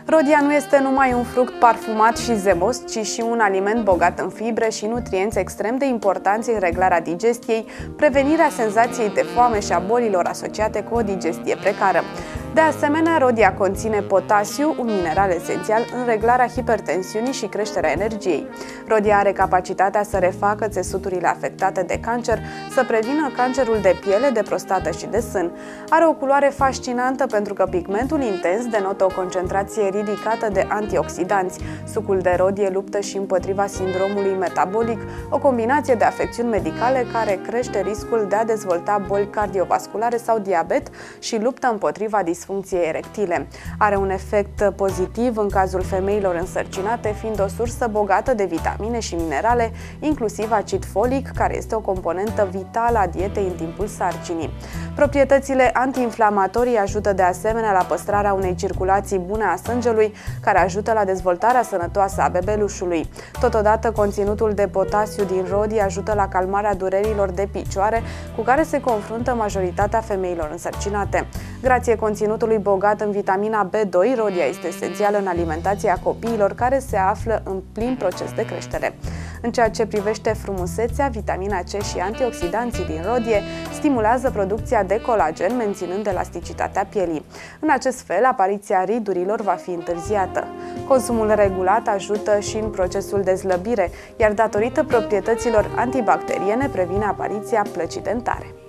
Rodia nu este numai un fruct parfumat și zemos, ci și un aliment bogat în fibre și nutrienți extrem de importanți în reglarea digestiei, prevenirea senzației de foame și a bolilor asociate cu o digestie precară. De asemenea, rodia conține potasiu, un mineral esențial în reglarea hipertensiunii și creșterea energiei. Rodia are capacitatea să refacă țesuturile afectate de cancer, să prevină cancerul de piele, de prostată și de sân. Are o culoare fascinantă pentru că pigmentul intens denotă o concentrație ridicată de antioxidanți. Sucul de rodie luptă și împotriva sindromului metabolic, o combinație de afecțiuni medicale care crește riscul de a dezvolta boli cardiovasculare sau diabet și luptă împotriva disfuncției erectile. Are un efect pozitiv în cazul femeilor însărcinate, fiind o sursă bogată de vitamine și minerale, inclusiv acid folic, care este o componentă vitală a dietei în timpul sarcinii. Proprietățile antiinflamatorii ajută de asemenea la păstrarea unei circulații bune a sângelui, care ajută la dezvoltarea sănătoasă a bebelușului. Totodată, conținutul de potasiu din rodie ajută la calmarea durerilor de picioare cu care se confruntă majoritatea femeilor însărcinate. Grație conținutului bogat în vitamina B2, rodia este esențială în alimentația copiilor care se află în plin proces de creștere. În ceea ce privește frumusețea, vitamina C și antioxidanții din rodie stimulează producția de colagen, menținând elasticitatea pielii. În acest fel, apariția ridurilor va fi întârziată. Consumul regulat ajută și în procesul de slăbire, iar datorită proprietăților antibacteriene previne apariția plăcii dentare.